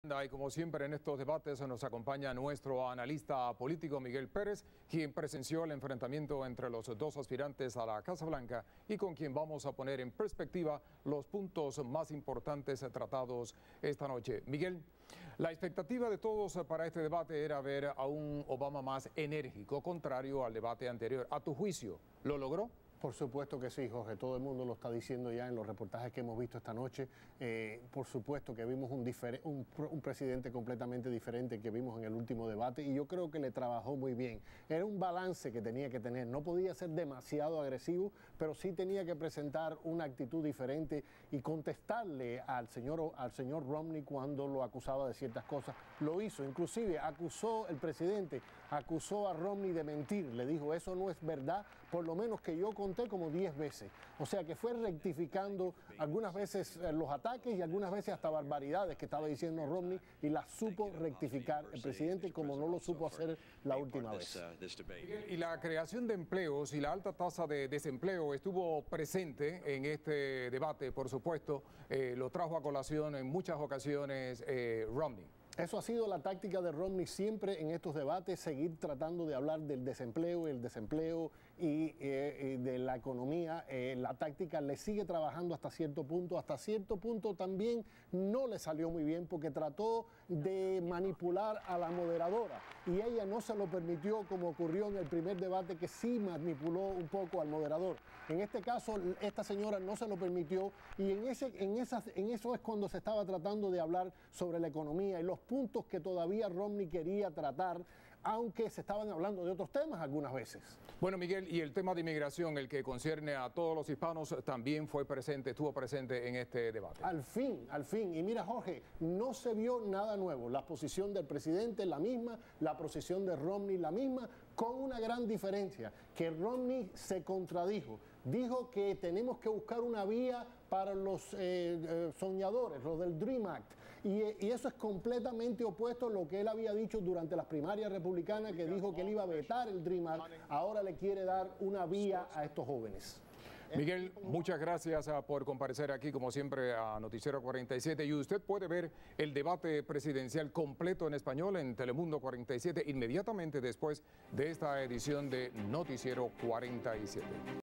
Y como siempre en estos debates nos acompaña nuestro analista político Miguel Pérez, quien presenció el enfrentamiento entre los dos aspirantes a la Casa Blanca y con quien vamos a poner en perspectiva los puntos más importantes tratados esta noche. Miguel, la expectativa de todos para este debate era ver a un Obama más enérgico, contrario al debate anterior. ¿A tu juicio lo logró? Por supuesto que sí, Jorge. Todo el mundo lo está diciendo ya en los reportajes que hemos visto esta noche. Por supuesto que vimos un presidente completamente diferente que vimos en el último debate y yo creo que le trabajó muy bien. Era un balance que tenía que tener. No podía ser demasiado agresivo, pero sí tenía que presentar una actitud diferente y contestarle al señor Romney cuando lo acusaba de ciertas cosas. Lo hizo, inclusive el presidente acusó a Romney de mentir. Le dijo, eso no es verdad, por lo menos que yo conté como 10 veces. O sea que fue rectificando algunas veces los ataques y algunas veces hasta barbaridades que estaba diciendo Romney y las supo rectificar el presidente como no lo supo hacer la última vez. Y la creación de empleos y la alta tasa de desempleo estuvo presente en este debate, por supuesto, lo trajo a colación en muchas ocasiones Romney. Eso ha sido la táctica de Romney siempre en estos debates, seguir tratando de hablar del desempleo y de la economía. La táctica le sigue trabajando hasta cierto punto también no le salió muy bien porque trató de manipular a la moderadora y ella no se lo permitió, como ocurrió en el primer debate que sí manipuló un poco al moderador. En este caso esta señora no se lo permitió y en eso es cuando se estaba tratando de hablar sobre la economía y los puntos que todavía Romney quería tratar, aunque se estaban hablando de otros temas algunas veces. Bueno, Miguel, y el tema de inmigración, el que concierne a todos los hispanos, también estuvo presente en este debate. Al fin. Y mira, Jorge, no se vio nada nuevo. La posición del presidente la misma, la posición de Romney la misma, con una gran diferencia, que Romney se contradijo. Dijo que tenemos que buscar una vía para los soñadores, los del Dream Act. Y eso es completamente opuesto a lo que él había dicho durante las primarias republicanas, que dijo que él iba a vetar el Dream Act. Ahora le quiere dar una vía a estos jóvenes. Miguel, muchas gracias por comparecer aquí, como siempre, a Noticiero 47. Y usted puede ver el debate presidencial completo en español en Telemundo 47 inmediatamente después de esta edición de Noticiero 47.